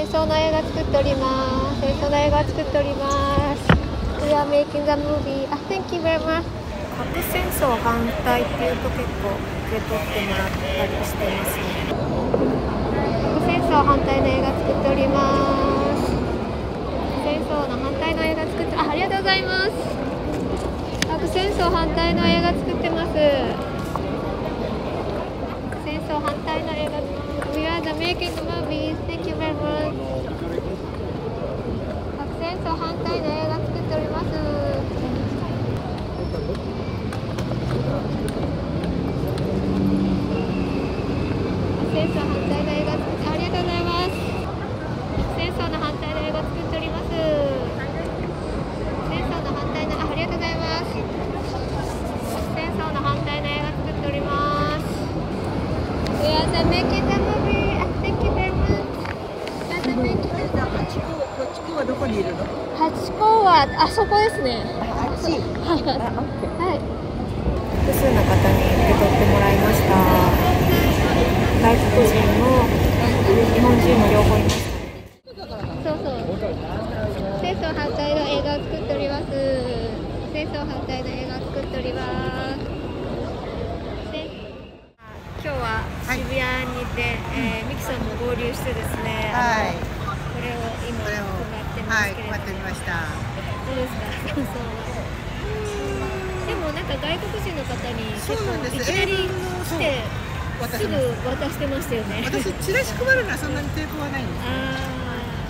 戦争の映画作っております。戦争の映画作っております。We are making the movie. Thank you very much. 核戦争反対っていうと結構受け取ってもらったりしてますね。核戦争反対の映画作っております。核戦争の反対の映画作って、ありがとうございます。核戦争反対の映画作ってます。核戦争反対の映画。We are the making the movies. Thank you very much. 核戦争反対の映画作っております。戦争反対の映画作ってありがとうございます。戦争の反対の映画作っております。戦争の反対のありがとうございます。戦争の反対の映画作っております。We are the making the movie. Thank you very much. We are the making the movie. ハチ公はどこにいるの？ ハチ公はあそこですね。 あっち。 はい。複数の方に受け取ってもらいました。外国人も日本人も両方いました。そうそう。戦争反対の映画を作っております。戦争反対の映画を作っております。今日は渋谷にいて、ミキさんも合流してですね。これを今配ってますけれども。 配ってみました。 どうですか？そうそう。でもなんか外国人の方に結構いきなり来てすぐ渡してましたよね。 私チラシ配るのはそんなに抵抗はないんです。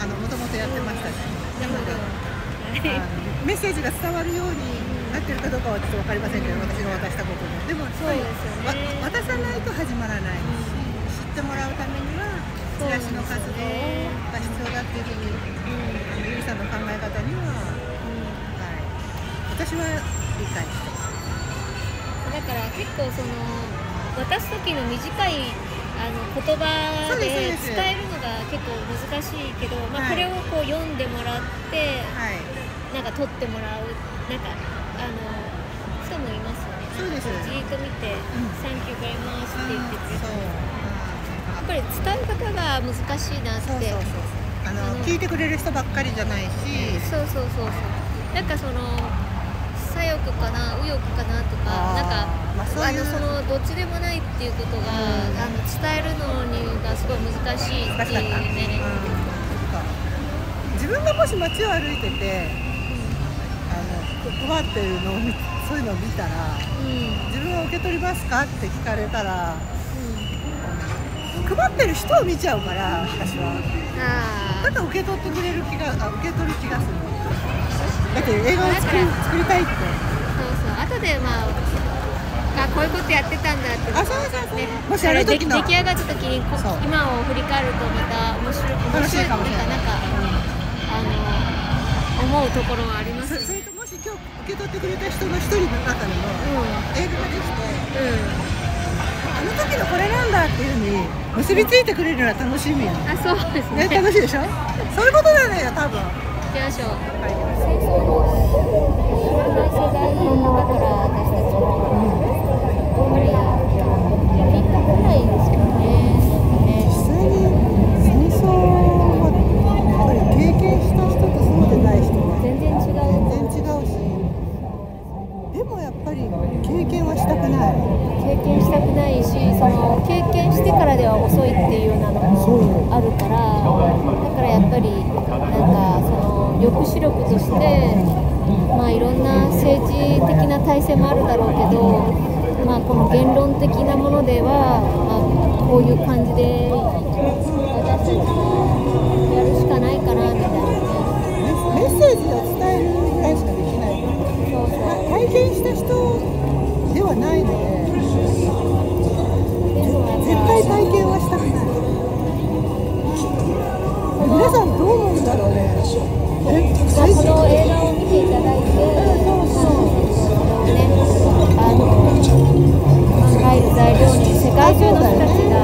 もともとやってましたし。なのでメッセージが伝わるようになってるかどうかはちょっと分かりませんけど、私が渡したことも。でもそうですよね。渡さないと始まらないし、知ってもらうためにはチラシの活動が必要だっていうふうにゆりさんの考え方には、私は理解してます。 だから結構その渡す時の短い言葉で伝えるのが結構難しいけど、これをこう読んでもらって、なんか撮ってもらうなんか人もいますよね。 そうです。 じーっと見て「サンキューベリーマッチ」って言ってくれて、やっぱり伝え方が難しいなって。 聞いてくれる人ばっかりじゃないし、 なんかその左翼かな右翼かなとか、なんかそのどっちでもないっていうことが伝えるのにがすごい難しいっていうね。 自分がもし街を歩いてて配ってるのをそういうのを見たら、自分は受け取りますかって聞かれたら、配ってる人を見ちゃうから私は。だから受け取ってくれる気が受け取る気がする。だって映画を作りたいって。後でこういうことやってたんだって。もしある時の出来上がった時に今を振り返るとまた面白いかもしれない。なんか思うところはあります。 それともし今日受け取ってくれた人の一人の中でも映画ができて、あの時のこれなんだっていうふうに結びついてくれるのは楽しみやん。 そうですね。 楽しいでしょ。そういうことなのよ多分。 行きましょう。戦争の知らない世代だから私たちもあんまりピンとこないんですよね。 実際に戦争はやっぱり経験した人とそうでない人は全然違うし、でもやっぱり経験はしたくない。 経験したくないし、その経験してからでは遅いっていうのもあるから、だからやっぱりなんかその抑止力としていろんな政治的な体制もあるだろうけど、この言論的なものでは、こういう感じで私たちもやるしかないかなみたいなね。 メッセージを伝えるぐらいしかできない。体験した人ではないので、絶対体験はしたくない。皆さんどう思うんだろうね。この映画を見ていただいて、考える材料に世界中の人たちが